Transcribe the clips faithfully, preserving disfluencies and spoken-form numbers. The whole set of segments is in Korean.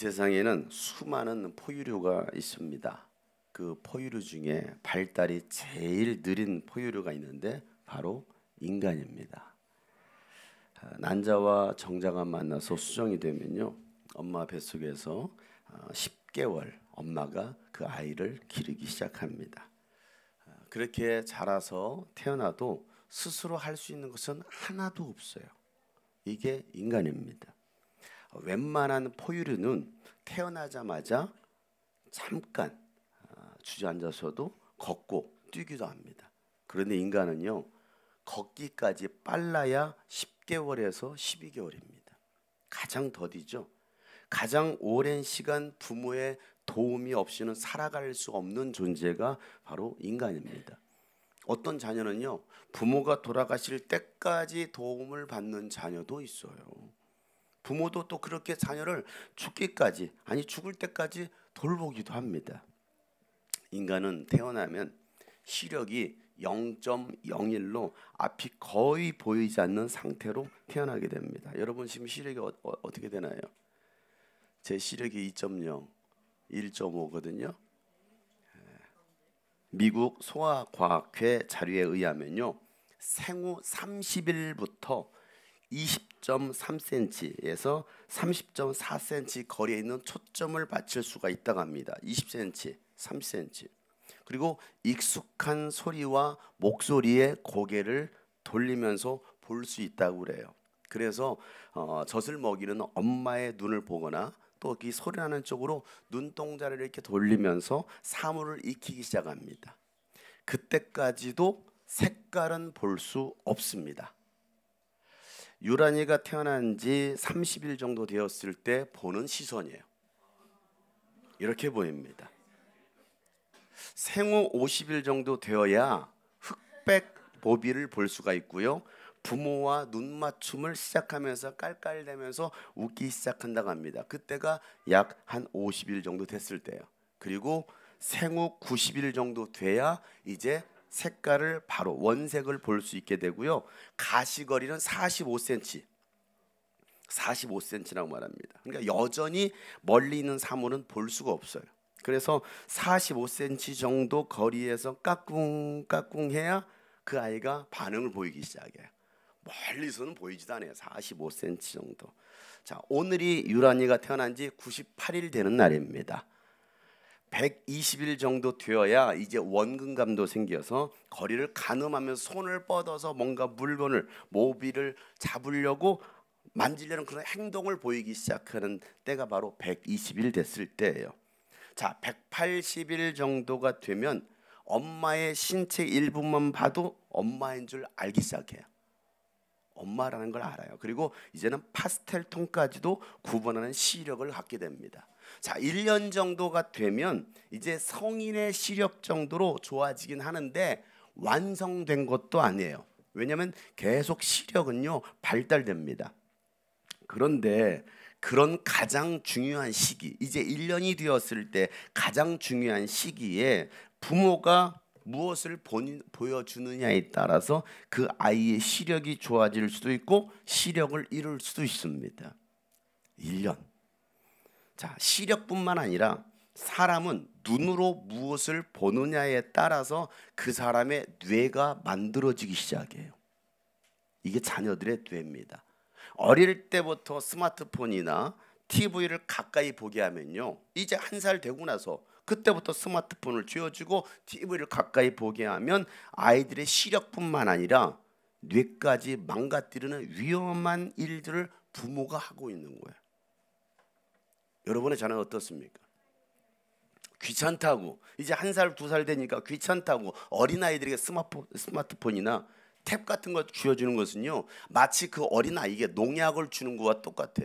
이 세상에는 수많은 포유류가 있습니다. 그 포유류 중에 발달이 제일 느린 포유류가 있는데 바로 인간입니다. 난자와 정자가 만나서 수정이 되면요, 엄마 뱃속에서 십 개월 엄마가 그 아이를 기르기 시작합니다. 그렇게 자라서 태어나도 스스로 할 수 있는 것은 하나도 없어요. 이게 인간입니다. 웬만한 포유류는 태어나자마자 잠깐 주저앉아서도 걷고 뛰기도 합니다. 그런데 인간은요, 걷기까지 빨라야 십 개월에서 십이 개월입니다. 가장 더디죠. 가장 오랜 시간 부모의 도움이 없이는 살아갈 수 없는 존재가 바로 인간입니다. 어떤 자녀는요, 부모가 돌아가실 때까지 도움을 받는 자녀도 있어요. 부모도 또 그렇게 자녀를 죽기까지, 아니 죽을 때까지 돌보기도 합니다. 인간은 태어나면 시력이 영 점 영일로 앞이 거의 보이지 않는 상태로 태어나게 됩니다. 여러분 지금 시력이 어, 어, 어떻게 되나요? 제 시력이 이 점 영, 일 점 오거든요. 미국 소아과학회 자료에 의하면요, 생후 삼십 일부터 이십 점 삼 센티미터에서 삼십 점 사 센티미터 거리에 있는 초점을 맞출 수가 있다고 합니다. 이십 센티미터, 삼십 센티미터. 그리고 익숙한 소리와 목소리에 고개를 돌리면서 볼 수 있다고 그래요. 그래서 어, 젖을 먹이는 엄마의 눈을 보거나 또 이 소리나는 쪽으로 눈동자를 이렇게 돌리면서 사물을 익히기 시작합니다. 그때까지도 색깔은 볼 수 없습니다. 유란이가 태어난 지 삼십 일 정도 되었을 때 보는 시선이에요. 이렇게 보입니다. 생후 오십 일 정도 되어야 흑백 보비를 볼 수가 있고요, 부모와 눈 맞춤을 시작하면서 깔깔대면서 웃기 시작한다고 합니다. 그때가 약 한 오십 일 정도 됐을 때예요. 그리고 생후 구십 일 정도 돼야 이제 색깔을 바로 원색을 볼 수 있게 되고요, 가시거리는 사십오 센티미터, 사십오 센티미터라고 말합니다. 그러니까 여전히 멀리 있는 사물은 볼 수가 없어요. 그래서 사십오 센티미터 정도 거리에서 까꿍까꿍 해야 그 아이가 반응을 보이기 시작해요. 멀리서는 보이지도 않아요. 사십오 센티미터 정도. 자, 오늘이 유란이가 태어난 지 구십팔 일 되는 날입니다. 백이십 일 정도 되어야 이제 원근감도 생겨서 거리를 가늠하면서 손을 뻗어서 뭔가 물건을, 모비를 잡으려고 만지려는 그런 행동을 보이기 시작하는 때가 바로 백이십 일 됐을 때예요. 자, 백팔십 일 정도가 되면 엄마의 신체 일부만 봐도 엄마인 줄 알기 시작해요. 엄마라는 걸 알아요. 그리고 이제는 파스텔 톤까지도 구분하는 시력을 갖게 됩니다. 자, 일 년 정도가 되면 이제 성인의 시력 정도로 좋아지긴 하는데 완성된 것도 아니에요. 왜냐하면 계속 시력은요 발달됩니다. 그런데 그런 가장 중요한 시기, 이제 일 년이 되었을 때 가장 중요한 시기에 부모가 무엇을 본인, 보여주느냐에 따라서 그 아이의 시력이 좋아질 수도 있고 시력을 잃을 수도 있습니다. 일 년. 자, 시력뿐만 아니라 사람은 눈으로 무엇을 보느냐에 따라서 그 사람의 뇌가 만들어지기 시작해요. 이게 자녀들의 뇌입니다. 어릴 때부터 스마트폰이나 티비를 가까이 보게 하면요, 이제 한 살 되고 나서 그때부터 스마트폰을 쥐어주고 티비를 가까이 보게 하면 아이들의 시력뿐만 아니라 뇌까지 망가뜨리는 위험한 일들을 부모가 하고 있는 거예요. 여러분의 자녀는 어떻습니까? 귀찮다고, 이제 한 살, 두 살 되니까 귀찮다고 어린아이들에게 스마트폰, 스마트폰이나 탭 같은 걸 쥐어주는 것은요, 마치 그 어린아이에게 농약을 주는 것과 똑같아요.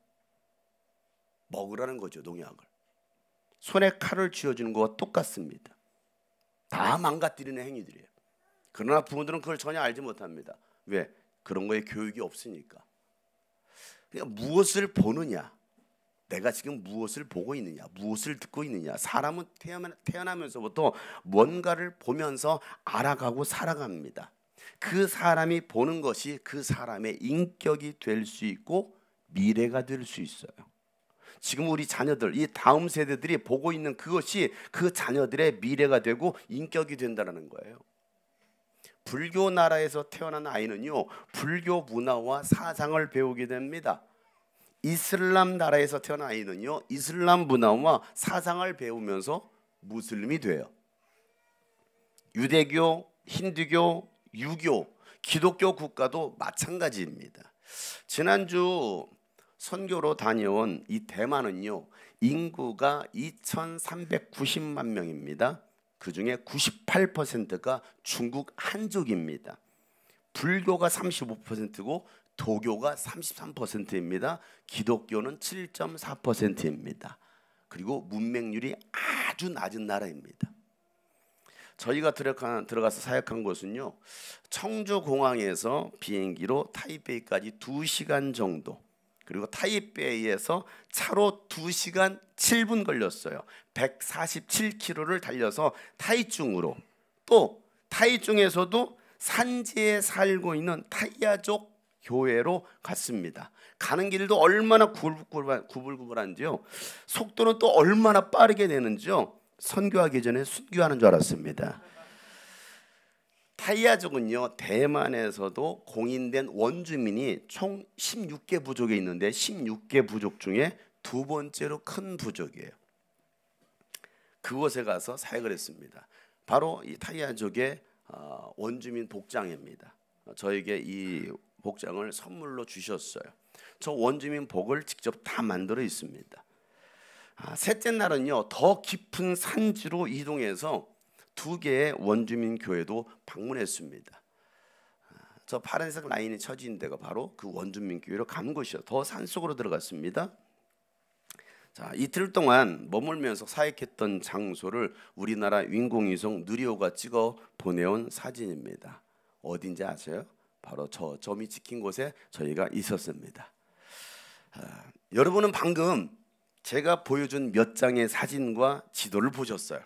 먹으라는 거죠, 농약을. 손에 칼을 쥐어주는 것과 똑같습니다. 다 망가뜨리는 행위들이에요. 그러나 부모들은 그걸 전혀 알지 못합니다. 왜? 그런 거에 교육이 없으니까. 그러니까 무엇을 보느냐, 내가 지금 무엇을 보고 있느냐, 무엇을 듣고 있느냐. 사람은 태어나면서부터 뭔가를 보면서 알아가고 살아갑니다. 그 사람이 보는 것이 그 사람의 인격이 될 수 있고 미래가 될 수 있어요. 지금 우리 자녀들, 이 다음 세대들이 보고 있는 그것이 그 자녀들의 미래가 되고 인격이 된다는 거예요. 불교 나라에서 태어난 아이는요, 불교 문화와 사상을 배우게 됩니다. 이슬람 나라에서 태어난 아이는요, 이슬람 문화와 사상을 배우면서 무슬림이 돼요. 유대교, 힌두교, 유교, 기독교 국가도 마찬가지입니다. 지난주 선교로 다녀온 이 대만은요, 인구가 이천삼백구십만 명입니다. 그 중에 구십팔 퍼센트가 중국 한족입니다. 불교가 삼십오 퍼센트고 도교가 삼십삼 퍼센트입니다. 기독교는 칠 점 사 퍼센트입니다. 그리고 문맹률이 아주 낮은 나라입니다. 저희가 들어가, 들어가서 사역한 곳은요, 청주공항에서 비행기로 타이베이까지 두 시간 정도, 그리고 타이베이에서 차로 두 시간 칠 분 걸렸어요. 백사십칠 킬로미터를 달려서 타이중으로, 또 타이중에서도 산지에 살고 있는 타이야족 교회로 갔습니다. 가는 길도 얼마나 구불구불, 구불구불한지요, 속도는 또 얼마나 빠르게 되는지요, 선교하기 전에 순교하는 줄 알았습니다. 타이야족은요, 대만에서도 공인된 원주민이 총 십육 개 부족에 있는데 십육 개 부족 중에 두 번째로 큰 부족이에요. 그곳에 가서 사역을 했습니다. 바로 이 타이야족의 원주민 복장입니다. 저에게 이 복장을 선물로 주셨어요. 저 원주민 복을 직접 다 만들어 있습니다. 아, 셋째 날은요, 더 깊은 산지로 이동해서 두 개의 원주민 교회도 방문했습니다. 아, 저 파란색 라인이 쳐진 데가 바로 그 원주민 교회로 간 곳이요. 더 산속으로 들어갔습니다. 자, 이틀 동안 머물면서 사역했던 장소를 우리나라 인공위성 누리호가 찍어 보내온 사진입니다. 어딘지 아세요? 바로 저 점이 찍힌 곳에 저희가 있었습니다. 아, 여러분은 방금 제가 보여준 몇 장의 사진과 지도를 보셨어요.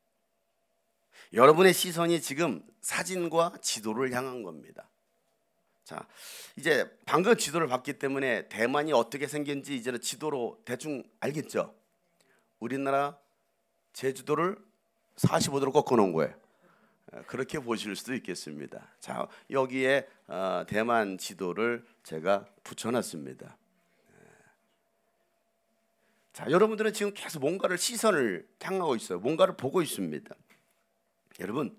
여러분의 시선이 지금 사진과 지도를 향한 겁니다. 자, 이제 방금 지도를 봤기 때문에 대만이 어떻게 생긴지 이제는 지도로 대충 알겠죠? 우리나라 제주도를 사십오 도로 꺾어 놓은 거예요. 그렇게 보실 수도 있겠습니다. 자, 여기에 어, 대만 지도를 제가 붙여놨습니다. 자, 여러분들은 지금 계속 뭔가를 시선을 향하고 있어요. 뭔가를 보고 있습니다. 여러분,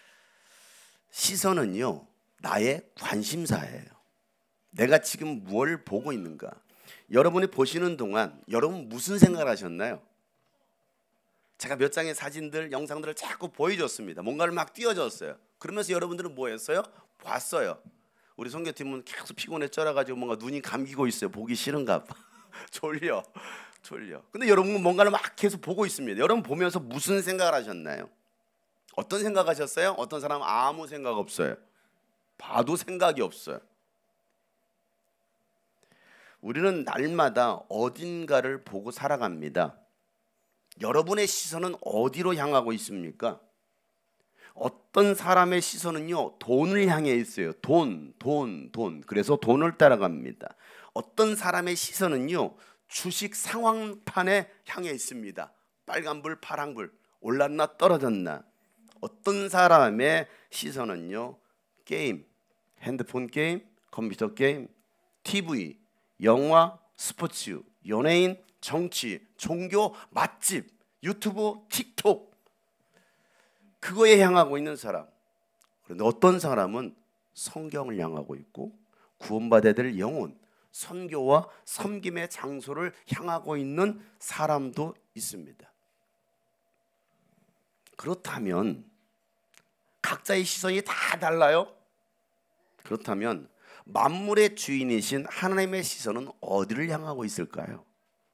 시선은요, 나의 관심사예요. 내가 지금 뭘 보고 있는가? 여러분이 보시는 동안 여러분 무슨 생각을 하셨나요? 제가 몇 장의 사진들, 영상들을 자꾸 보여줬습니다. 뭔가를 막 띄워줬어요. 그러면서 여러분들은 뭐 했어요? 봤어요. 우리 선교팀은 계속 피곤해 쩔어가지고 뭔가 눈이 감기고 있어요. 보기 싫은가 봐. 졸려. 졸려. 근데 여러분은 뭔가를 막 계속 보고 있습니다. 여러분 보면서 무슨 생각을 하셨나요? 어떤 생각 하셨어요? 어떤 사람은 아무 생각 없어요. 봐도 생각이 없어요. 우리는 날마다 어딘가를 보고 살아갑니다. 여러분의 시선은 어디로 향하고 있습니까? 어떤 사람의 시선은요, 돈을 향해 있어요. 돈, 돈, 돈. 그래서 돈을 따라갑니다. 어떤 사람의 시선은요, 주식 상황판에 향해 있습니다. 빨간불, 파랑불, 올랐나 떨어졌나. 어떤 사람의 시선은요, 게임, 핸드폰 게임, 컴퓨터 게임, 티비, 영화, 스포츠, 연예인, 정치, 종교, 맛집, 유튜브, 틱톡, 그거에 향하고 있는 사람. 그런데 어떤 사람은 성경을 향하고 있고 구원받아야 될 영혼, 선교와 섬김의 장소를 향하고 있는 사람도 있습니다. 그렇다면 각자의 시선이 다 달라요? 그렇다면 만물의 주인이신 하나님의 시선은 어디를 향하고 있을까요?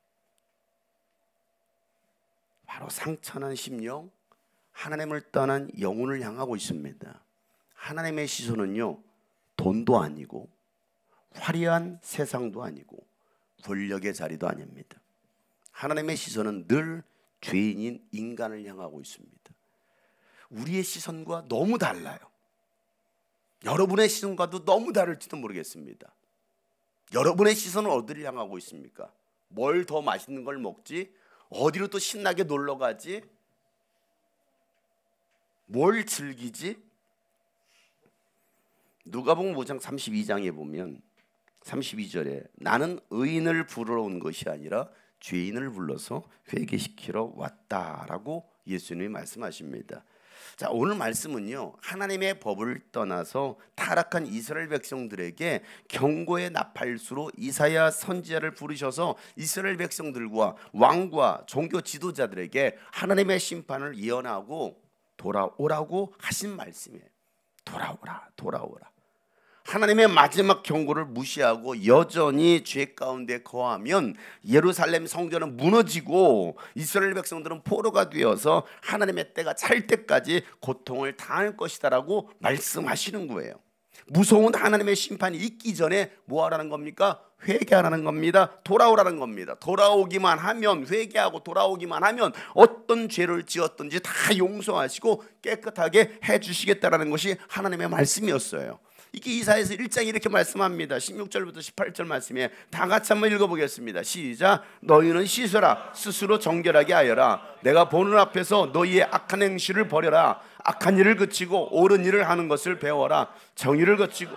바로 상처난 심령, 하나님을 떠난 영혼을 향하고 있습니다. 하나님의 시선은요, 돈도 아니고 화려한 세상도 아니고 권력의 자리도 아닙니다. 하나님의 시선은 늘 죄인인 인간을 향하고 있습니다. 우리의 시선과 너무 달라요. 여러분의 시선과도 너무 다를지도 모르겠습니다. 여러분의 시선은 어디를 향하고 있습니까? 뭘 더 맛있는 걸 먹지? 어디로 또 신나게 놀러 가지? 뭘 즐기지? 누가복음 오 장 삼십이 장에 보면 삼십이 절에 나는 의인을 부르러 온 것이 아니라 죄인을 불러서 회개시키러 왔다라고 예수님이 말씀하십니다. 자, 오늘 말씀은요, 하나님의 법을 떠나서 타락한 이스라엘 백성들에게 경고의 나팔수로 이사야 선지자를 부르셔서 이스라엘 백성들과 왕과 종교 지도자들에게 하나님의 심판을 예언하고 돌아오라고 하신 말씀이에요. 돌아오라, 돌아오라. 하나님의 마지막 경고를 무시하고 여전히 죄 가운데 거하면 예루살렘 성전은 무너지고 이스라엘 백성들은 포로가 되어서 하나님의 때가 찰 때까지 고통을 당할 것이다라고 말씀하시는 거예요. 무서운 하나님의 심판이 있기 전에 뭐 하라는 겁니까? 회개하라는 겁니다. 돌아오라는 겁니다. 돌아오기만 하면, 회개하고 돌아오기만 하면 어떤 죄를 지었든지 다 용서하시고 깨끗하게 해주시겠다라는 것이 하나님의 말씀이었어요. 이게 이사야서 일 장이 이렇게 말씀합니다. 십육 절부터 십팔 절 말씀에 다 같이 한번 읽어보겠습니다. 시작. 너희는 씻어라, 스스로 정결하게 하여라. 내가 보는 앞에서 너희의 악한 행실을 버려라. 악한 일을 그치고 옳은 일을 하는 것을 배워라. 정의를 그치고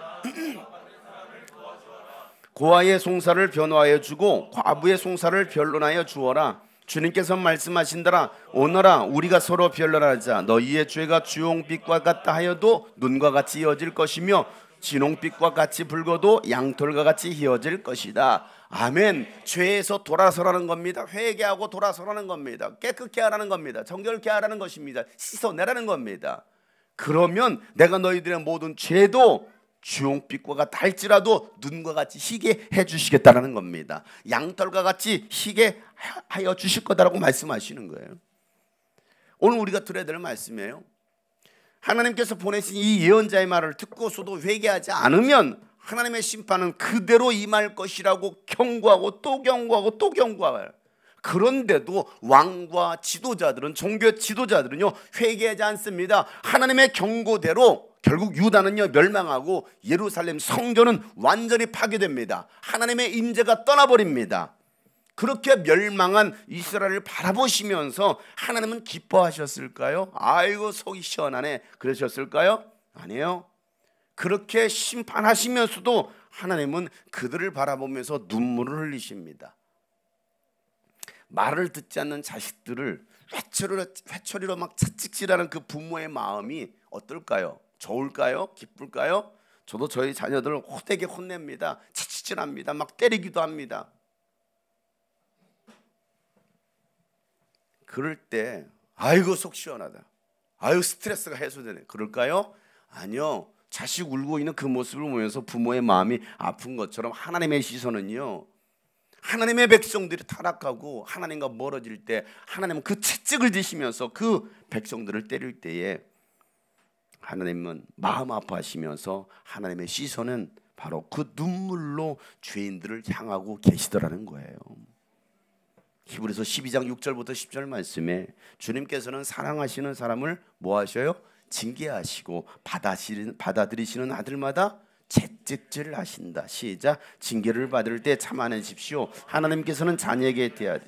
고아의 송사를 변호하여 주고 과부의 송사를 변론하여 주어라. 주님께서 말씀하신다라. 오너라, 우리가 서로 변론하자. 너희의 죄가 주홍빛과 같다 하여도 눈과 같이 이어질 것이며 진홍빛과 같이 붉어도 양털과 같이 희어질 것이다. 아멘. 죄에서 돌아서라는 겁니다. 회개하고 돌아서라는 겁니다. 깨끗게 하라는 겁니다. 정결케 하라는 것입니다. 씻어내라는 겁니다. 그러면 내가 너희들의 모든 죄도 주홍빛과 같다 할지라도 눈과 같이 희게 해주시겠다는 겁니다. 양털과 같이 희게 하여 주실 거다라고 말씀하시는 거예요. 오늘 우리가 들어야 될 말씀이에요. 하나님께서 보내신 이 예언자의 말을 듣고서도 회개하지 않으면 하나님의 심판은 그대로 임할 것이라고 경고하고 또 경고하고 또 경고해요. 그런데도 왕과 지도자들은, 종교 지도자들은요, 회개하지 않습니다. 하나님의 경고대로 결국 유다는요 멸망하고 예루살렘 성전은 완전히 파괴됩니다. 하나님의 임재가 떠나버립니다. 그렇게 멸망한 이스라엘을 바라보시면서 하나님은 기뻐하셨을까요? 아이고 속이 시원하네 그러셨을까요? 아니에요. 그렇게 심판하시면서도 하나님은 그들을 바라보면서 눈물을 흘리십니다. 말을 듣지 않는 자식들을 회초리로, 회초리로 막 채찍질하는 그 부모의 마음이 어떨까요? 좋을까요? 기쁠까요? 저도 저희 자녀들을 호되게 혼냅니다. 채찍질합니다. 막 때리기도 합니다. 그럴 때 아이고 속 시원하다, 아유 스트레스가 해소되네 그럴까요? 아니요. 자식 울고 있는 그 모습을 보면서 부모의 마음이 아픈 것처럼 하나님의 시선은요, 하나님의 백성들이 타락하고 하나님과 멀어질 때 하나님은 그 채찍을 드시면서 그 백성들을 때릴 때에 하나님은 마음 아파하시면서 하나님의 시선은 바로 그 눈물로 죄인들을 향하고 계시더라는 거예요. 히브리서 십이 장 육 절부터 십 절 말씀에 주님께서는 사랑하시는 사람을 뭐 하셔요? 징계하시고 받아들이시는 아들마다 채찍질 하신다. 시작. 징계를 받을 때 참아내십시오. 하나님께서는 자녀에게 대하되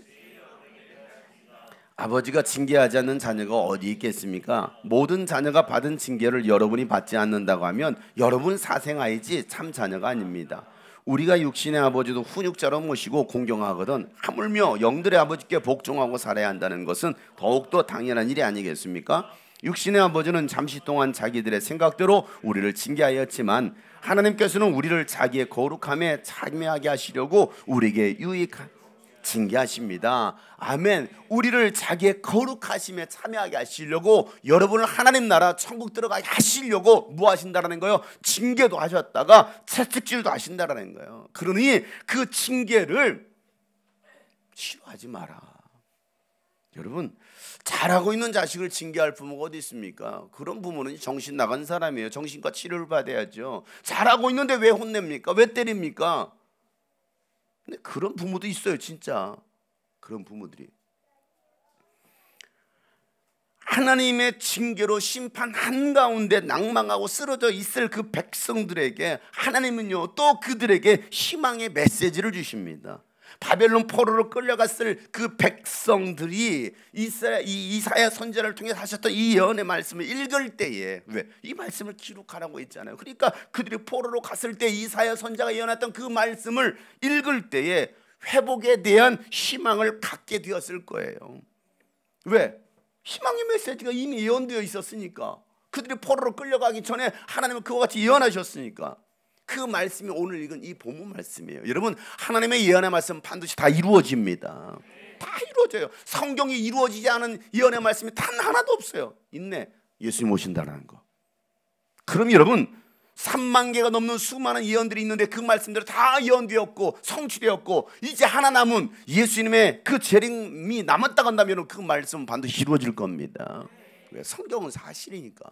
아버지가 징계하지 않는 자녀가 어디 있겠습니까? 모든 자녀가 받은 징계를 여러분이 받지 않는다고 하면 여러분 사생아이지 참 자녀가 아닙니다. 우리가 육신의 아버지도 훈육자로 모시고 공경하거든 하물며 영들의 아버지께 복종하고 살아야 한다는 것은 더욱더 당연한 일이 아니겠습니까? 육신의 아버지는 잠시 동안 자기들의 생각대로 우리를 징계하였지만 하나님께서는 우리를 자기의 거룩함에 참여하게 하시려고 우리에게 유익한 징계하십니다. 아멘. 우리를 자기의 거룩하심에 참여하게 하시려고, 여러분을 하나님 나라 천국 들어가게 하시려고 뭐 하신다라는 거예요? 징계도 하셨다가 채찍질도 하신다라는 거예요. 그러니 그 징계를 싫어하지 마라. 여러분, 잘하고 있는 자식을 징계할 부모가 어디 있습니까? 그런 부모는 정신 나간 사람이에요. 정신과 치료를 받아야죠. 잘하고 있는데 왜 혼냅니까? 왜 때립니까? 근데 그런 부모도 있어요. 진짜 그런 부모들이 하나님의 징계로 심판 한가운데 낭망하고 쓰러져 있을 그 백성들에게 하나님은요 또 그들에게 희망의 메시지를 주십니다. 바벨론 포로로 끌려갔을 그 백성들이 이사, 이 이사야 선지자를 통해 하셨던 이 예언의 말씀을 읽을 때에, 왜? 이 말씀을 기록하라고 했잖아요. 그러니까 그들이 포로로 갔을 때 이사야 선지자가 예언했던 그 말씀을 읽을 때에 회복에 대한 희망을 갖게 되었을 거예요. 왜? 희망의 메시지가 이미 예언되어 있었으니까. 그들이 포로로 끌려가기 전에 하나님은 그와 같이 예언하셨으니까. 그 말씀이 오늘 읽은 이 본문 말씀이에요. 여러분, 하나님의 예언의 말씀 반드시 다 이루어집니다. 다 이루어져요. 성경이 이루어지지 않은 예언의 말씀이 단 하나도 없어요. 있네. 예수님 오신다는 거. 그럼 여러분, 삼만 개가 넘는 수많은 예언들이 있는데 그 말씀들은 다 예언되었고 성취되었고 이제 하나 남은 예수님의 그 재림이 남았다 한다면 그 말씀은 반드시 이루어질 겁니다. 왜? 성경은 사실이니까.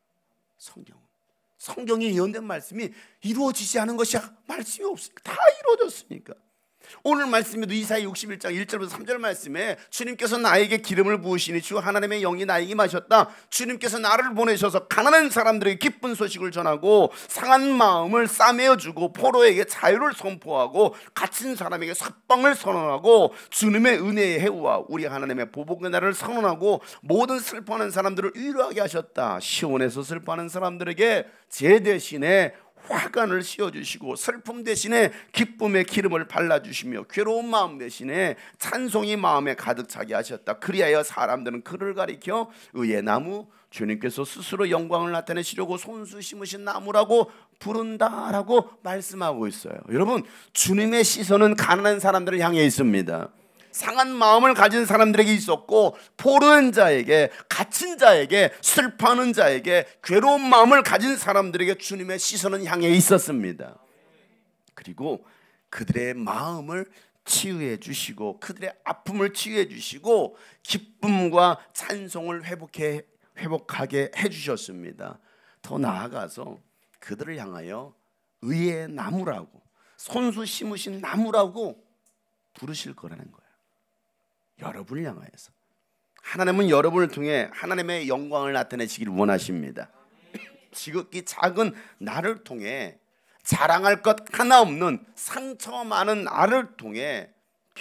성경은 성경이 예언된 말씀이 이루어지지 않은 것이 말씀이 없으니까. 다 이루어졌으니까. 오늘 말씀에도 이사야 육십일 장 일 절부터 삼 절 말씀에 주님께서 나에게 기름을 부으시니 주 하나님의 영이 나에게 임하셨다. 주님께서 나를 보내셔서 가난한 사람들에게 기쁜 소식을 전하고 상한 마음을 싸매어주고 포로에게 자유를 선포하고 갇힌 사람에게 석방을 선언하고 주님의 은혜의 해우와 우리 하나님의 보복의 날을 선언하고 모든 슬퍼하는 사람들을 위로하게 하셨다. 시온에서 슬퍼하는 사람들에게 제 대신에 화관을 씌워주시고 슬픔 대신에 기쁨의 기름을 발라주시며 괴로운 마음 대신에 찬송이 마음에 가득 차게 하셨다. 그리하여 사람들은 그를 가리켜 의의 나무, 주님께서 스스로 영광을 나타내시려고 손수 심으신 나무라고 부른다라고 말씀하고 있어요. 여러분, 주님의 시선은 가난한 사람들을 향해 있습니다. 상한 마음을 가진 사람들에게 있었고 포로된 자에게, 갇힌 자에게, 슬퍼하는 자에게, 괴로운 마음을 가진 사람들에게 주님의 시선은 향해 있었습니다. 그리고 그들의 마음을 치유해 주시고 그들의 아픔을 치유해 주시고 기쁨과 찬송을 회복해, 회복하게 해주셨습니다. 더 나아가서 그들을 향하여 의의 나무라고, 손수 심으신 나무라고 부르실 거라는 거예요. 여러분을 향하여서. 하나님은 여러분을 통해 하나님의 영광을 나타내시기를 원하십니다. 지극히 작은 나를 통해 자랑할 것 하나 없는 상처 많은 나를 통해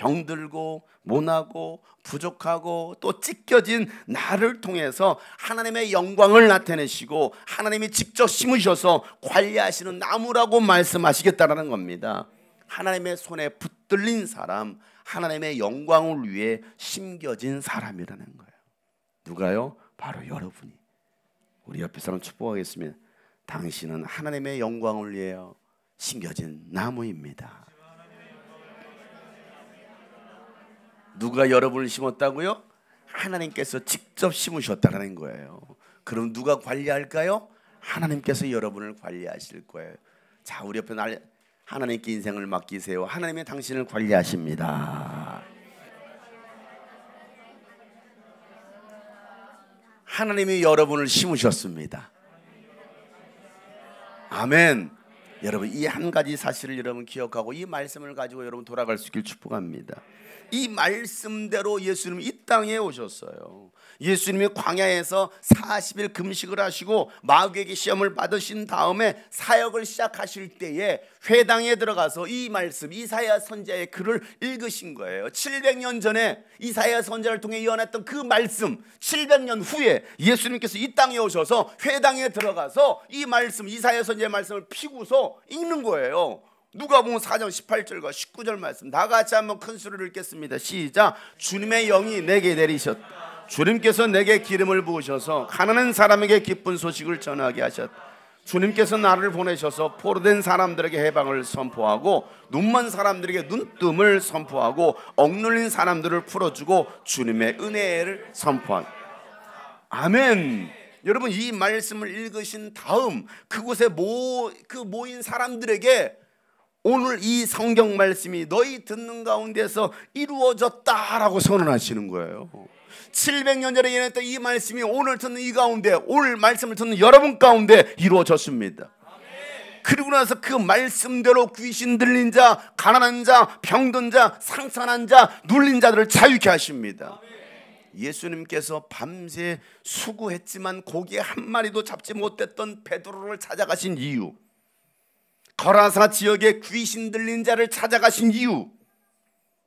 병들고 모나고 부족하고 또 찢겨진 나를 통해서 하나님의 영광을 나타내시고 하나님이 직접 심으셔서 관리하시는 나무라고 말씀하시겠다는 겁니다. 하나님의 손에 붙들린 사람, 하나님의 영광을 위해 심겨진 사람이라는 거예요. 누가요? 바로 여러분이. 우리 옆에 사람 축복하겠습니다. 당신은 하나님의 영광을 위하여 심겨진 나무입니다. 누가 여러분을 심었다고요? 하나님께서 직접 심으셨다는 거예요. 그럼 누가 관리할까요? 하나님께서 여러분을 관리하실 거예요. 자, 우리 옆에 날 하나님께 인생을 맡기세요. 하나님이 당신을 관리하십니다. 하나님이 여러분을 심으셨습니다. 아멘. 여러분, 이 한 가지 사실을 여러분 기억하고 이 말씀을 가지고 여러분 돌아갈 수 있길 축복합니다. 이 말씀대로 예수님이 이 땅에 오셨어요. 예수님이 광야에서 사십 일 금식을 하시고 마귀에게 시험을 받으신 다음에 사역을 시작하실 때에 회당에 들어가서 이 말씀, 이사야 선지자의 글을 읽으신 거예요. 칠백 년 전에 이사야 선지자를 통해 예언했던 그 말씀, 칠백 년 후에 예수님께서 이 땅에 오셔서 회당에 들어가서 이 말씀, 이사야 선지자의 말씀을 피고서 읽는 거예요. 누가복음 사 장 십팔 절과 십구 절 말씀 다 같이 한번 큰 소리를 읽겠습니다. 시작. 주님의 영이 내게 내리셨다. 주님께서 내게 기름을 부으셔서 가난한 사람에게 기쁜 소식을 전하게 하셨다. 주님께서 나를 보내셔서 포로된 사람들에게 해방을 선포하고 눈먼 사람들에게 눈뜸을 선포하고 억눌린 사람들을 풀어주고 주님의 은혜를 선포한다. 아멘. 여러분, 이 말씀을 읽으신 다음 그곳에 모, 그 모인 사람들에게 오늘 이 성경 말씀이 너희 듣는 가운데서 이루어졌다라고 선언하시는 거예요. 칠백 년 전에 예언했던 이 말씀이 오늘 듣는 이 가운데, 오늘 말씀을 듣는 여러분 가운데 이루어졌습니다. 그리고 나서 그 말씀대로 귀신 들린 자, 가난한 자, 병든 자, 상산한 자, 눌린 자들을 자유케 하십니다. 예수님께서 밤새 수고했지만 고기 한 마리도 잡지 못했던 베드로를 찾아가신 이유, 거라사 지역에 귀신 들린 자를 찾아가신 이유,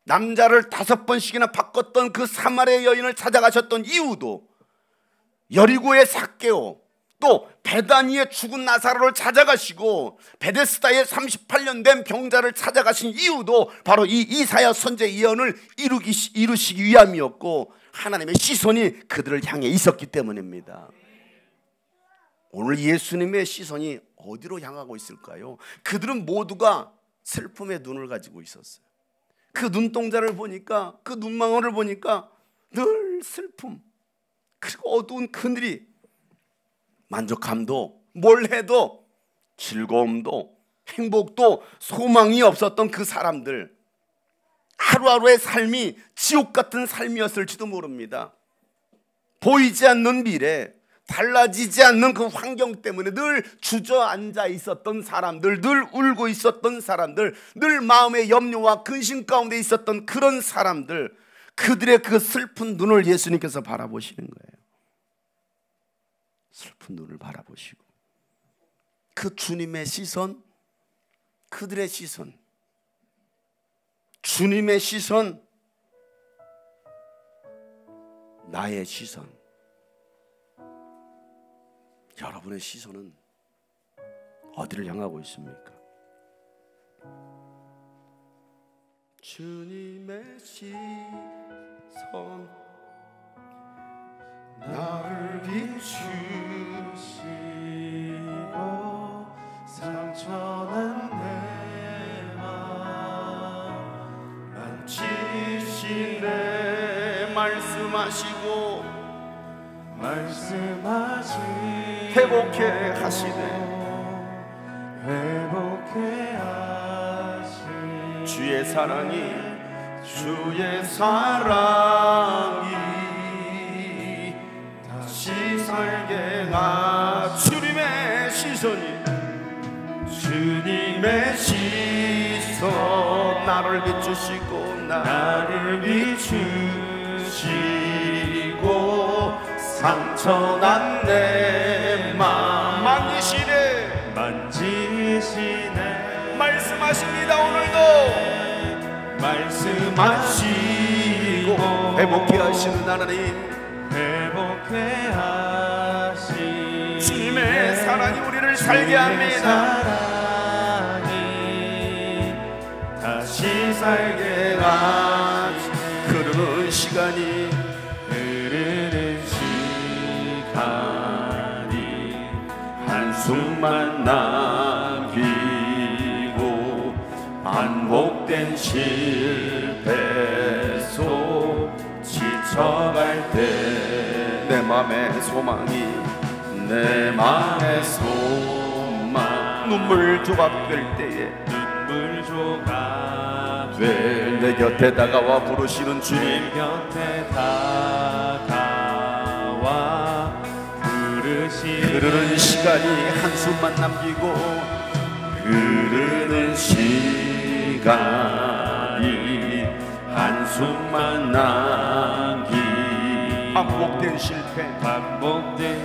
남자를 다섯 번씩이나 바꿨던 그 사마리아 여인을 찾아가셨던 이유도, 여리고의 삭개오, 또 베다니에 죽은 나사로를 찾아가시고 베데스다에 삼십팔 년 된 병자를 찾아가신 이유도 바로 이 이사야 선지의 예언을 이루기, 이루시기 위함이었고, 하나님의 시선이 그들을 향해 있었기 때문입니다. 오늘 예수님의 시선이 어디로 향하고 있을까요? 그들은 모두가 슬픔의 눈을 가지고 있었어요. 그 눈동자를 보니까, 그 눈망울을 보니까 늘 슬픔, 그리고 어두운 그늘이, 만족함도 뭘 해도 즐거움도 행복도 소망이 없었던 그 사람들, 하루하루의 삶이 지옥 같은 삶이었을지도 모릅니다. 보이지 않는 미래, 달라지지 않는 그 환경 때문에 늘 주저앉아 있었던 사람들, 늘 울고 있었던 사람들, 늘 마음의 염려와 근심 가운데 있었던 그런 사람들, 그들의 그 슬픈 눈을 예수님께서 바라보시는 거예요. 슬픈 눈을 바라보시고 그 주님의 시선, 그들의 시선, 주님의 시선, 나의 시선, 여러분의 시선은 어디를 향하고 있습니까? 주님의 시선, 나를 비추시고 상처난 내 마음 만지시네. 말씀하시고 말씀하시고 회복해 하시네. 회복해 하시네. 주의 사랑이, 주의 사랑이 다시 살게 하. 주님의 시선이, 주님의 시선, 나를 비추시고 나를 비추시고 상처난 내 마음 만지시네. 만지시네. 말씀하십니다. 오늘도 말씀하시고 회복해 하시는 하나님, 회복해 하시네. 주님의 사랑이 우리를 살게 합니다. 사랑이 다시 살게 하시. 흐르는 시간이, 흐르는 시간이 한숨만 남기고 반복된 실패 속 지쳐갈 때 내 맘의 소망이, 내 맘의 소망 눈물 조각 될 때에, 눈물 조각 돼 내 곁에 다가와 부르시는 주님, 내 곁에 다가와 부르시는 흐르는 시간이 한숨만 남기고, 흐르는 시간이 한숨만 남기. 반복된 실패, 반복된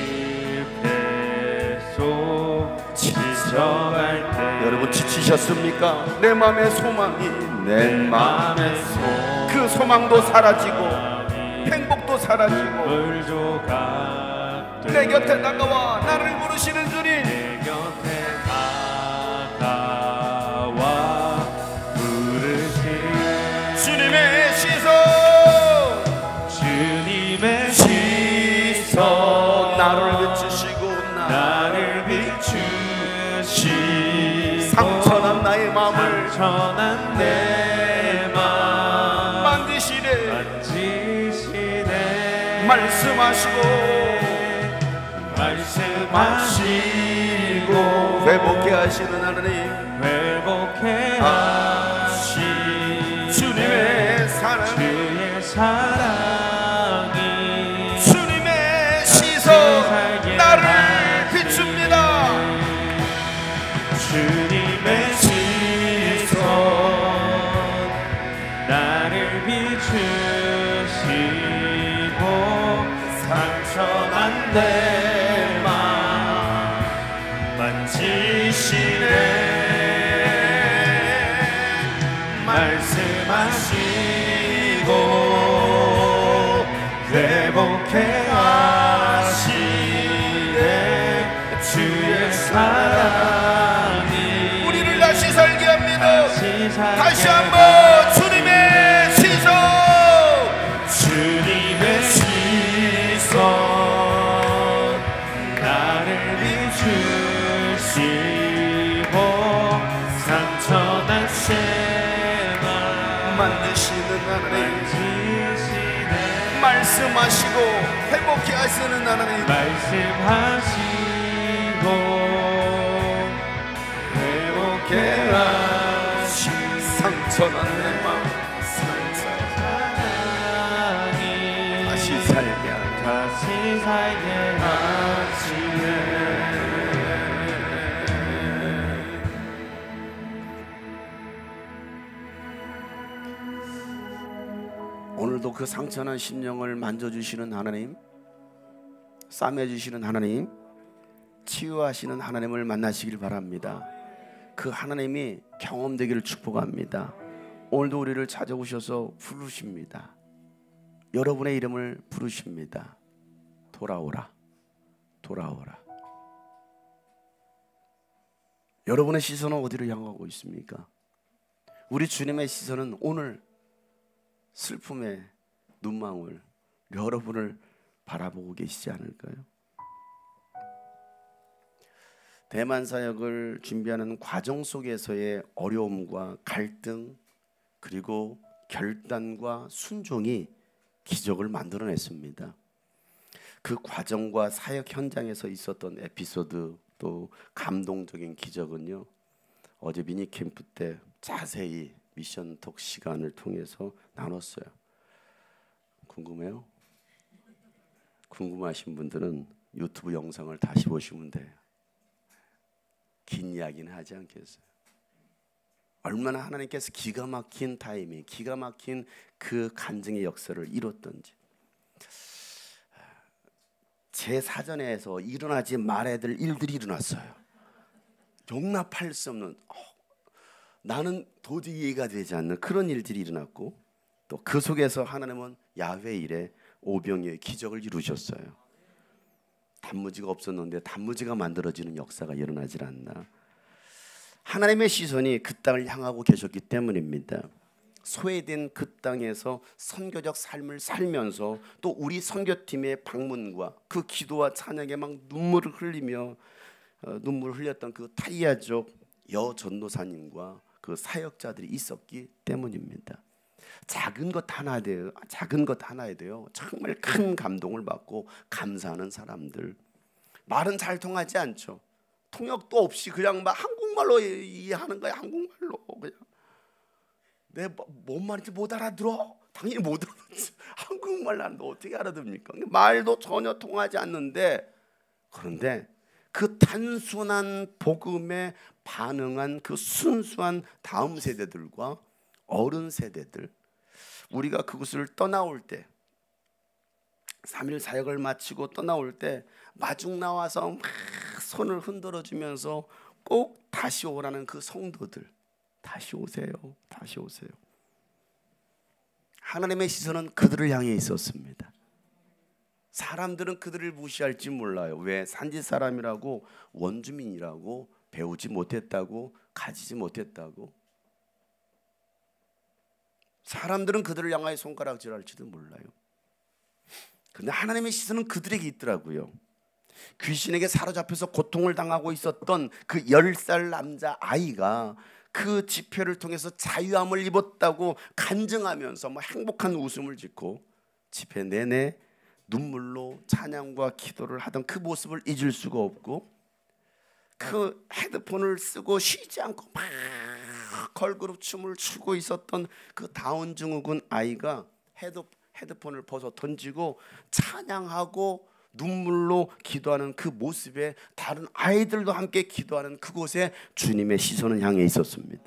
실패 속 지쳐갈 때. 여러분 지치셨습니까? 내 맘의 소망이, 내 맘의 소망, 그 소망도 사라지고 행복도 사라지고 눈물 조각 내 곁에 다가와 나를 부르시는 주님, 내 곁에 다가와 부르시는 주님의 시선, 주님의 시선, 나를 비추시고 나를 비추시고 상처난 나의 마음을, 상처난 내 마음 만지시네. 만지시네. 말씀하시고 말씀하시고 회복해 하시는 하나님, 회복해 아, 하시. 주님의 사랑, 주의 사랑이 주님의 시선, 나를 비춥니다. 주님의 시선 나를 비추시고 상처난 내 마음 만지시네. 말씀하시고 주의 사랑이 우리를 다시 살게 합니다. 다시 살게 다시 한번 주님의 시선, 주님의 시선 나를 비추시고 상처난 쇠만 만드시는 하나님, 만지시네 말씀하시고 회복케 하시는 하나님, 말씀하시고 회복해 하시 상처난 내 마음 다시 살게 하라. 다시 살게 하시네. 오늘도 그 상처난 심령을 만져주시는 하나님, 싸매주시는 하나님, 치유하시는 하나님을 만나시길 바랍니다. 그 하나님이 경험되기를 축복합니다. 오늘도 우리를 찾아오셔서 부르십니다. 여러분의 이름을 부르십니다. 돌아오라, 돌아오라. 여러분의 시선은 어디로 향하고 있습니까? 우리 주님의 시선은 오늘 슬픔의 눈망울 여러분을 바라보고 계시지 않을까요? 대만 사역을 준비하는 과정 속에서의 어려움과 갈등, 그리고 결단과 순종이 기적을 만들어냈습니다. 그 과정과 사역 현장에서 있었던 에피소드, 또 감동적인 기적은요, 어제 미니 캠프 때 자세히 미션톡 시간을 통해서 나눴어요. 궁금해요? 궁금하신 분들은 유튜브 영상을 다시 보시면 돼요. 긴 이야기는 하지 않겠어요. 얼마나 하나님께서 기가 막힌 타이밍, 기가 막힌 그 간증의 역사를 이뤘던지. 제 사전에서 일어나지 말아야 될 일들이 일어났어요. 용납할 수 없는, 어, 나는 도저히 이해가 되지 않는 그런 일들이 일어났고, 또 그 속에서 하나님은 야훼 일에 오병이어의 기적을 이루셨어요. 단무지가 없었는데 단무지가 만들어지는 역사가 일어나질 않나. 하나님의 시선이 그 땅을 향하고 계셨기 때문입니다. 소외된 그 땅에서 선교적 삶을 살면서 또 우리 선교팀의 방문과 그 기도와 찬양에 막 눈물을 흘리며 어, 눈물을 흘렸던 그 타이아족 여 전도사님과 그 사역자들이 있었기 때문입니다. 작은 것 하나 돼요. 작은 것 하나에 돼요. 정말 큰 감동을 받고 감사하는 사람들. 말은 잘 통하지 않죠. 통역도 없이 그냥 막 한국말로 이해하는 거야. 한국말로 그냥. 내 뭔 말인지 못 알아들어? 당연히 못 알아듣지. 한국말 나는 어떻게 알아듣습니까? 말도 전혀 통하지 않는데, 그런데 그 단순한 복음에 반응한 그 순수한 다음 세대들과 어른 세대들, 우리가 그곳을 떠나올 때, 삼 일 사역을 마치고 떠나올 때 마중 나와서 막 손을 흔들어 주면서 꼭 다시 오라는 그 성도들, 다시 오세요, 다시 오세요. 하나님의 시선은 그들을 향해 있었습니다. 사람들은 그들을 무시할지 몰라요. 왜? 산지 사람이라고, 원주민이라고, 배우지 못했다고, 가지지 못했다고. 사람들은 그들을 향하여 손가락질할지도 몰라요. 그런데 하나님의 시선은 그들에게 있더라고요. 귀신에게 사로잡혀서 고통을 당하고 있었던 그 열 살 남자 아이가 그 집회를 통해서 자유함을 입었다고 간증하면서 뭐 행복한 웃음을 짓고, 집회 내내 눈물로 찬양과 기도를 하던 그 모습을 잊을 수가 없고, 그 헤드폰을 쓰고 쉬지 않고 막 걸그룹 춤을 추고 있었던 그 다운 증후군 아이가 헤드, 헤드폰을 벗어 던지고 찬양하고 눈물로 기도하는 그 모습에 다른 아이들도 함께 기도하는 그곳에 주님의 시선은 향해 있었습니다.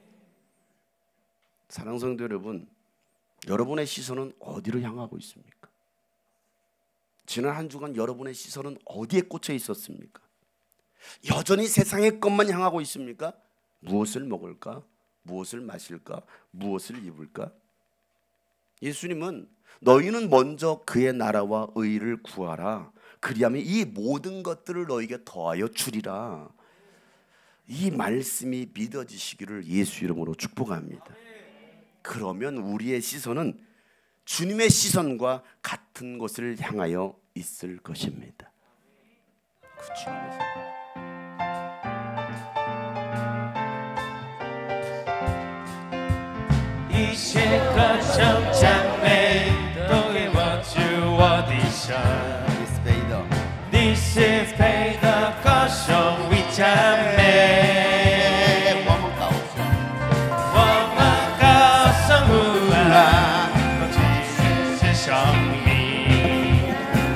사랑하는 성도 여러분, 여러분의 시선은 어디로 향하고 있습니까? 지난 한 주간 여러분의 시선은 어디에 꽂혀 있었습니까? 여전히 세상의 것만 향하고 있습니까? 무엇을 먹을까? 무엇을 마실까? 무엇을 입을까? 예수님은 너희는 먼저 그의 나라와 의를 구하라, 그리하면 이 모든 것들을 너에게 더하여 주리라. 이 말씀이 믿어지시기를 예수 이름으로 축복합니다. 그러면 우리의 시선은 주님의 시선과 같은 곳을 향하여 있을 것입니다. 그렇죠. 一切歌声赞美都给我主我的神。This is paid的歌声为赞美，我们高声呼喊，我继续是生命。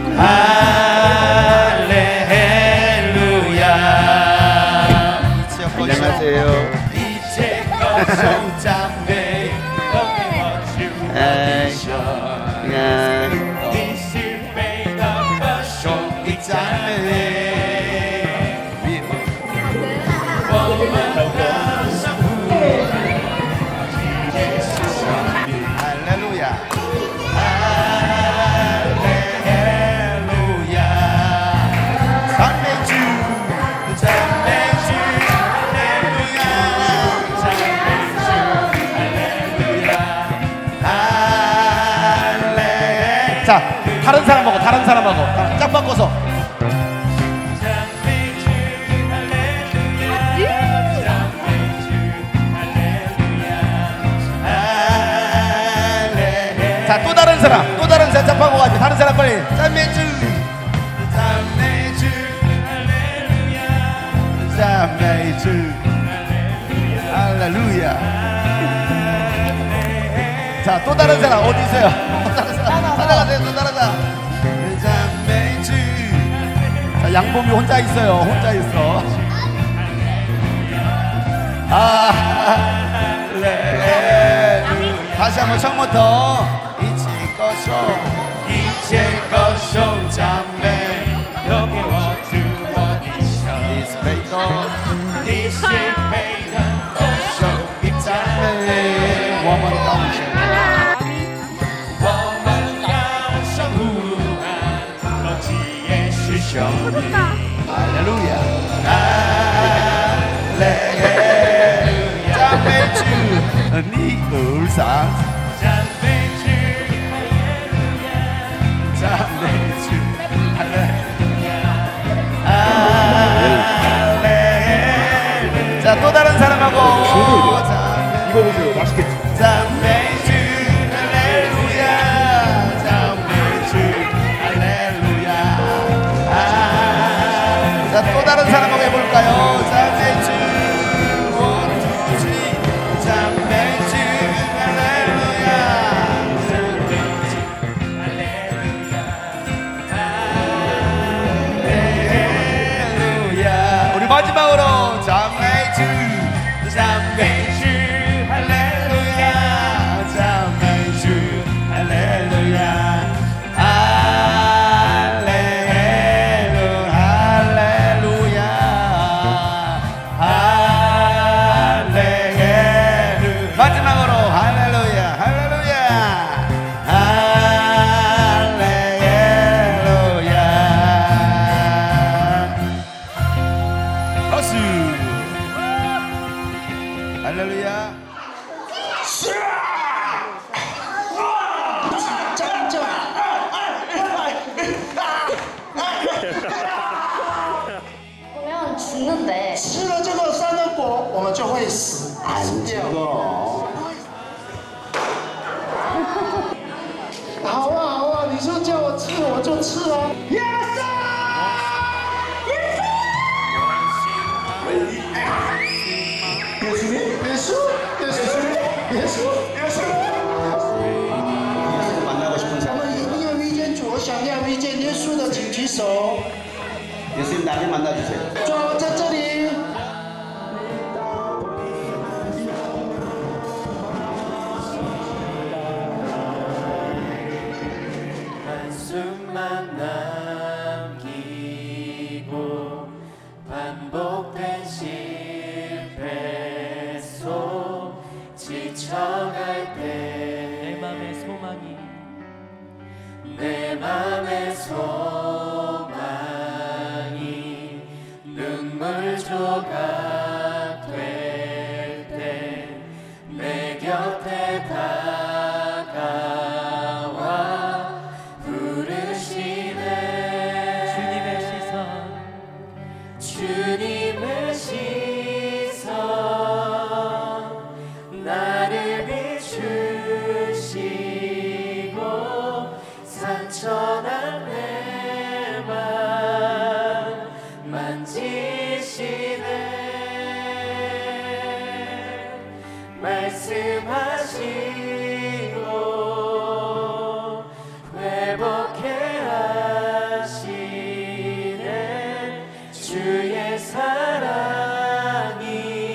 哈利路亚。 안녕하세요. 이제歌声赞美。 자, 다른 사람하고 다른 사람하고 짝 바꿔서. 자, 또 다른 사람, 또 다른 사람 짝 바꿔 가지고 다른 사람 빨리.赞美主,赞美主,赞美主, 할렐루야. 자, 또 다른 사람 어디 있어요? 따라가세요. 또 따라가. 자, 양봄이 혼자 있어요. 혼자 있어. 아, 네. 다시 한번 처음부터. 이제 거쇼, 이제 거쇼 잠매. 여기 어두 어디셔. 디스페이터, 디스페이터, 거쇼 입잠매. 원만 가오셔. 哈利路亚，哈利路亚，赞美主，你而上，赞美主，赞美主，哈利路亚，哈利。 자, 또 다른 사람하고. 이거 보세요. 맛있겠지.赞美主, 할렐루야,赞美主, 할렐루야. 자, 또 다른 사람하고 해볼까요?赞美主, one, two, three.赞美主, 할렐루야, 할렐루야. 우리 마지막으로赞美主,赞美主, 할렐루야,赞美主, 할렐루야. 마지막으로 할렐루야, 할렐루야, 할렐루야. 박수. 할렐루야. 보면 죽는데 吃了这个三个果，我们就会死，死掉。好啊好啊，你说叫我吃我就吃啊。Yes sir。耶稣，耶稣，耶稣，耶稣。我们一定要遇见主，我想要遇见耶稣的，请举手。 예수님 나를 만나주세요. 저, 저, 저리. 한숨만 남기고 반복된 실패 속 지쳐갈 때 내 맘의 소망이 내 맘의 소망 눈물 조각 될 때 내 곁에 다가와 부르시네. 주님의 시선 주님의 시선 나를 비추시고 상처난 내 맘 만지시네. 말씀하시고 회복해 하시네. 주의 사랑이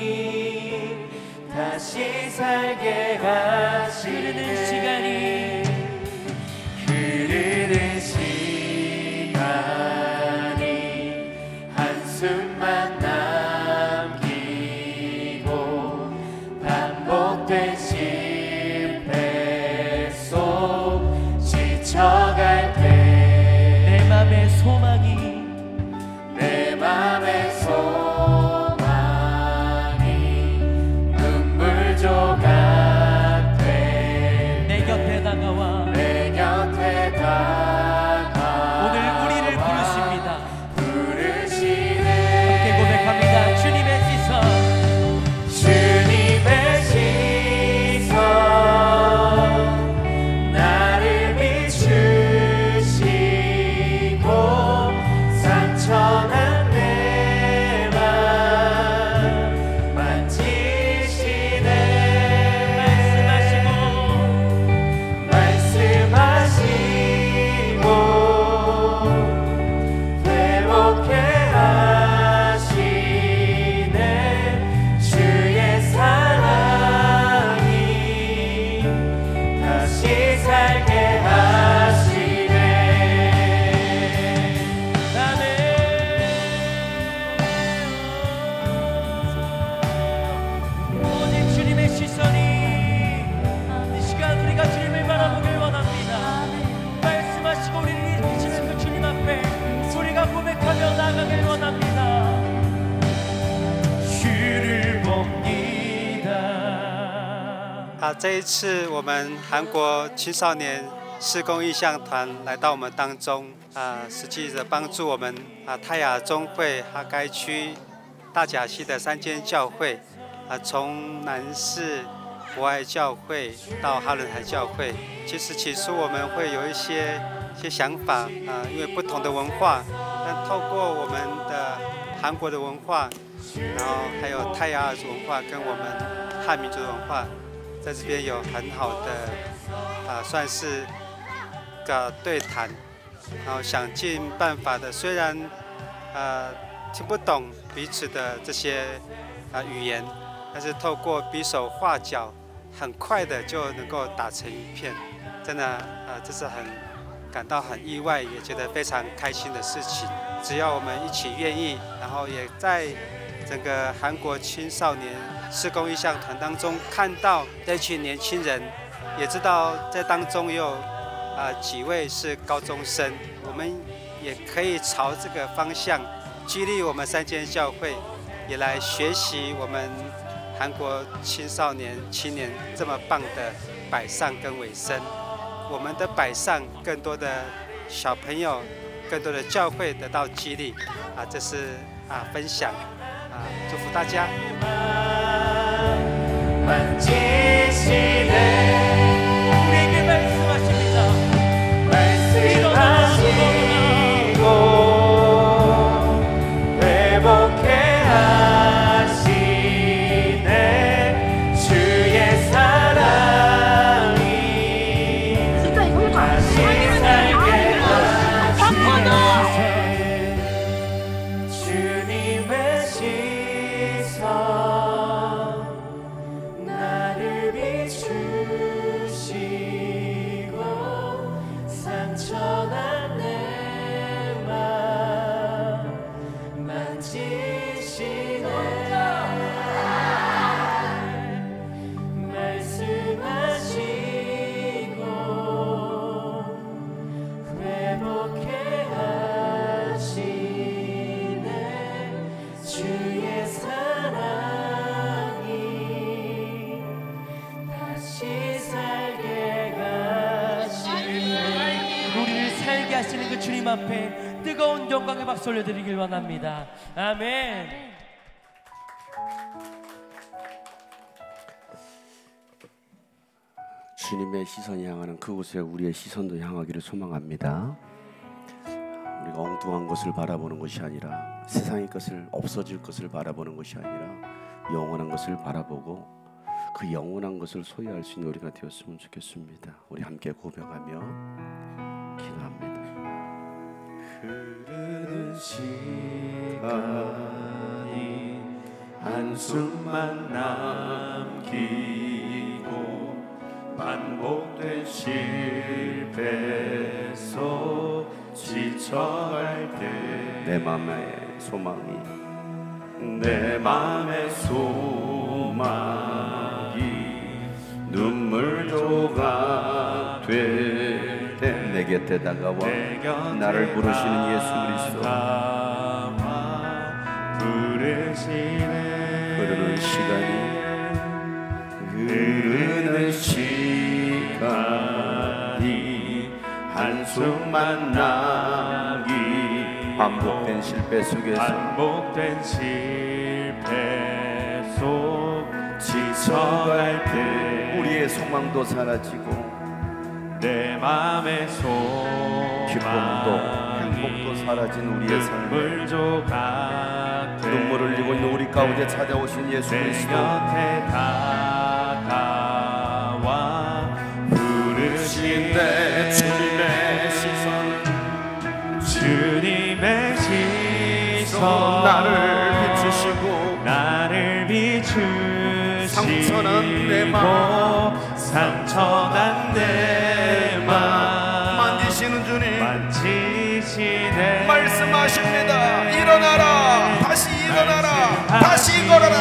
다시 살게 하시네. 흐르는 시간이 흐르는 시간이 한숨만 남기고 반복된 실패 속 지쳐갈 때 내 맘의 소망이 내 맘의 소망이 눈물 조각 돼 내 곁에 다가와 내 곁에 다가와 오늘 우리를 부르십니다. 부르시네. 함께 고백합니다. 주님의 시선 주님의 시선 나를 비추시고 상처난 내 맘 만지시네. 말씀하시고 말씀하시고 회복해 하시네. 주의 사랑이 다시 살게 하시네. 아멘. 오직 주님의 시선이 이 시간 우리가 주님을 바라보길 원합니다. 말씀하시고 우리를 이끄시는 그 주님 앞에 우리가 고백하며 나가길 원합니다. 주를 봅니다. 啊，这一次我们韩国青少年事工意向团来到我们当中，啊，实际的帮助我们啊泰雅中会哈该区大甲溪的三间教会，啊，从南市博爱教会到哈伦台教会，其实起初我们会有一些一些想法啊，因为不同的文化，但透过我们的韩国的文化，然后还有泰雅尔族文化跟我们汉民族的文化。在这边有很好的啊，算是个对谈，然后想尽办法的，虽然呃听不懂彼此的这些啊语言，但是透过比手画脚，很快的就能够打成一片，真的呃这是很感到很意外，也觉得非常开心的事情。只要我们一起愿意，然后也在整个韩国青少年事工意向团当中看到这群年轻人，也知道在当中也有啊、呃、几位是高中生，我们也可以朝这个方向激励我们三间教会，也来学习我们韩国青少年青年这么棒的摆上跟尾声。我们的摆上，更多的小朋友，更多的教会得到激励啊，这是啊分享。 아, 祝福大家。 우리에게 말씀하십니다. 말씀하시고 회복해 하시네. 주의 사랑이 다시 살게 하시네. 주님의 시선 나를 비추시고 상처난 내 맘 만지시네. 앞에 뜨거운 영광의 박수 올려드리길 원합니다. 아멘. 주님의 시선이 향하는 그곳에 우리의 시선도 향하기를 소망합니다. 우리가 엉뚱한 것을 바라보는 것이 아니라 세상의 것을, 없어질 것을 바라보는 것이 아니라 영원한 것을 바라보고 그 영원한 것을 소유할 수 있는 우리가 되었으면 좋겠습니다. 우리 함께 고백하며 기도합니다. 흐르는 시간이 한숨만 남기고 반복된 실패 속 지쳐갈 때 내 맘의 소망이 내 맘의 소망이 눈물 조각 될 때 내 곁에 다가와 내 곁에 나를 부르시는 예수 그리스도 다가와 부르시네 흐르는 시간이 흐르는 시간이 한숨만 나기 반복된 실패 속에서 반복된 실패 속 지쳐갈 때 우리의 소망도 사라지고 내 맘의 기쁨도 소망이 행복도 사라진 우리의 삶에 눈물 조각 눈물을 흘리고 있는 우리 가운데 찾아오신 예수 내 그리스도 곁에 다가와 부르시네 주님의 시선 주님의 시선 나를 비추시고 나를 비추시고 상처난 내 맘 상처난 내 맘 만지시는 주님 만지시네 말씀하십니다. 일어나라, 다시 일어나라, 다시 걸어라.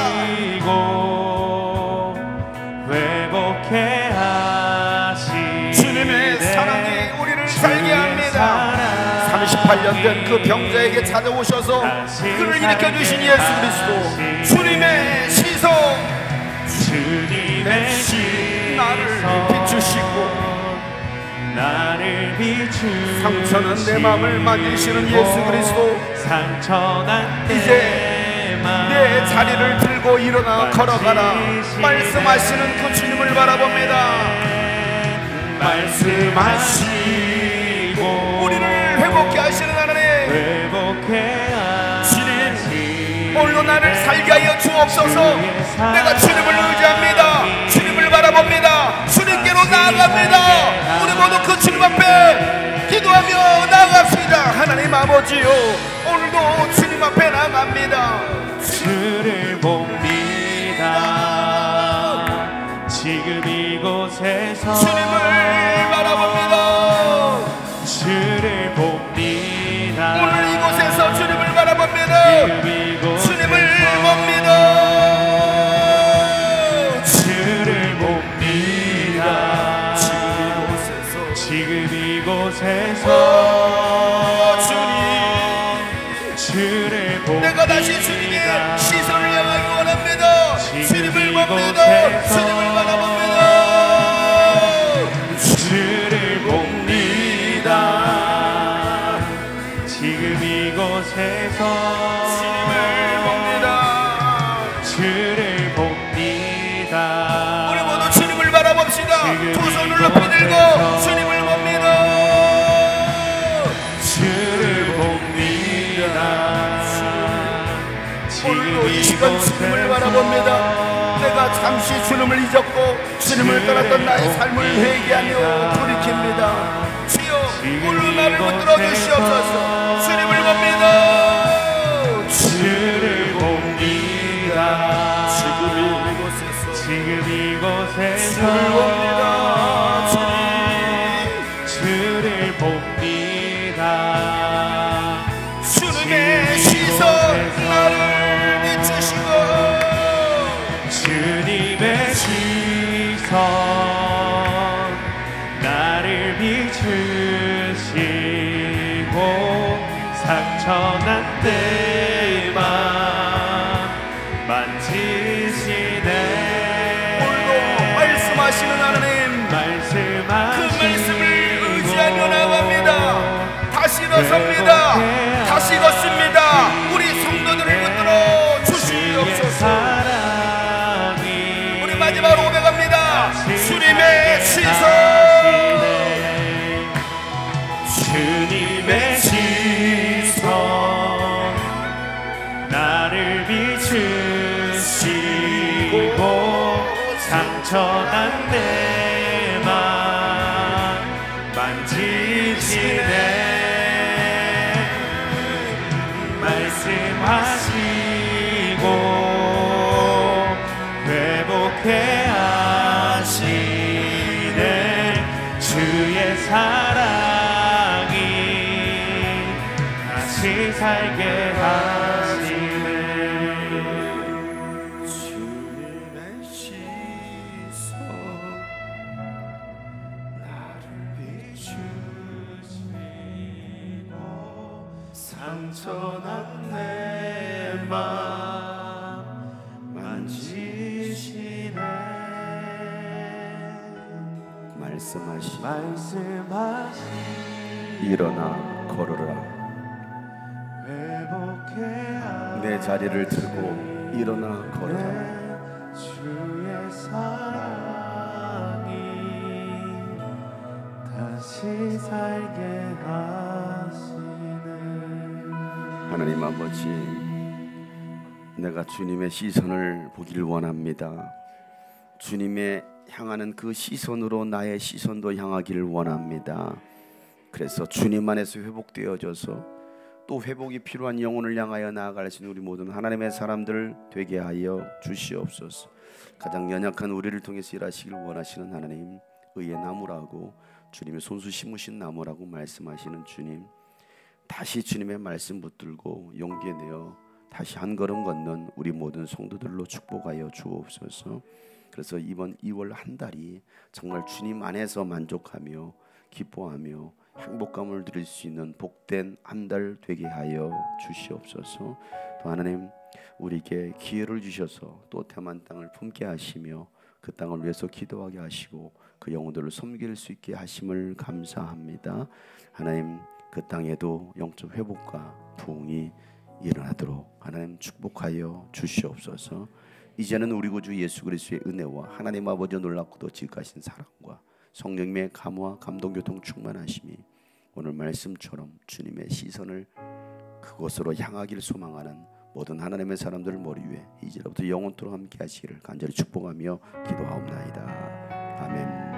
회복해 하시네 주님의 사랑이 우리를 살게 합니다. 삼십팔 년 된 그 병자에게 찾아오셔서 그를 일으켜 주신 예수 그리스도 주님의 시선 주님의 시선 나를 비추시고 나를 비추시고 상처난 내 마음을 만지시는 예수 그리스도 상처난 이제 내 자리를 들고 일어나 걸어가라 말씀하시는 그 주님을 바라봅니다. 말씀하시고 우리를 회복케 하시는 하나님 회복해 주님 홀로 나를 살게 하여 주옵소서. 내가 주님을 의지합니다. 주님을 바라봅니다. 주님께로 나아갑니다. 우리 모두 그 주님 앞에 기도하며 나아갑시다. 하나님 아버지요 오늘도 주님 앞에 나아갑니다. 주를 봅니다. 지금 이곳에서 주님을 바라봅니다. 주를 봅니다. 오늘 이곳에서 주님을 바라봅니다. 지금 이곳에서 주님을 봅니다. 주를 봅니다. 지금 이곳에서 지금 이곳에서 주님 주를 봅니다. 내가 다시 주님의 시선을 향하기 원합니다. 주님을 봅니다. 주님을 바라봅니다. 주를 봅니다. 지금 이곳에서 주님을 봅니다. 주를 봅니다. 우리 모두 주님을 바라봅시다. 두 손을 높이 들고 주님을 봅니다. 주를 봅니다. 오늘도 이 시간 주님을 바라봅니다. 내가 잠시 주님을 잊었고 주님을 떠났던 나의 삶을 회개하며 돌이킵니다. 주여 오늘 나를 붙들어 주시옵소서. 주님을 봅니다. 주를 봅니다. 지금 이곳에서 지금 이곳에서 주를 봅니다. 주를 봅니다. 주님의 시선 나를 비추시고 주님의 시선 나를 비추시고 상처난 내 맘 만지시네 오늘도 말씀하시는 비추시고 상처난 내 맘 만지시네. 말씀하시고 회복해 하시네. 주의 사랑이 다시 살게 하시네. 주님의 시선 나를 비추시고 상처난 내 맘 만지시네. 말씀하시 말씀하시 일어나 걸어라. 내 자리를 들고 일어나 걸어라. 주의 사랑이 다시 살게 하시네. 하나님 아버지, 내가 주님의 시선을 보기를 원합니다. 주님의 향하는 그 시선으로 나의 시선도 향하기를 원합니다. 그래서 주님 안에서 회복되어져서 또 회복이 필요한 영혼을 향하여 나아갈 수 있는 우리 모든 하나님의 사람들 되게 하여 주시옵소서. 가장 연약한 우리를 통해서 일하시길 원하시는 하나님, 의의 나무라고 주님의 손수 심으신 나무라고 말씀하시는 주님, 다시 주님의 말씀 붙들고 용기 내어 다시 한 걸음 걷는 우리 모든 성도들로 축복하여 주옵소서. 그래서 이번 이월 한 달이 정말 주님 안에서 만족하며 기뻐하며 행복감을 누릴 수 있는 복된 한 달 되게 하여 주시옵소서. 또 하나님, 우리에게 기회를 주셔서 또 태만 땅을 품게 하시며 그 땅을 위해서 기도하게 하시고 그 영혼들을 섬길 수 있게 하심을 감사합니다. 하나님, 그 땅에도 영적 회복과 부흥이 일어나도록 하나님 축복하여 주시옵소서. 이제는 우리 구주 예수 그리스도의 은혜와 하나님 아버지의 놀랍고도 지극하신 사랑과 성령님의 감화 감동교통 충만하심이 오늘 말씀처럼 주님의 시선을 그곳으로 향하기를 소망하는 모든 하나님의 사람들 머리 위에 이제부터 영원토록 함께 하시기를 간절히 축복하며 기도하옵나이다. 아멘.